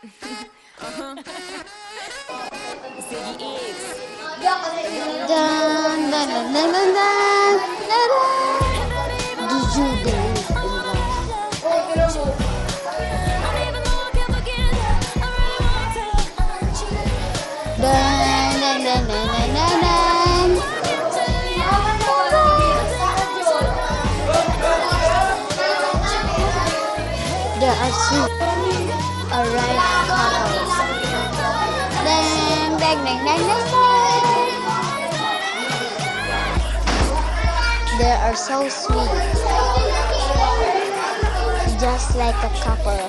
Ziggy X. Dun, dun, dun, dun, dun, dun, dun, dun. Do you believe in love? Dun, dun, dun, dun, dun, dun, dun. There are two arrived couples. Dang, dang, dang, dang, dang, dang. They are so sweet, just like a couple.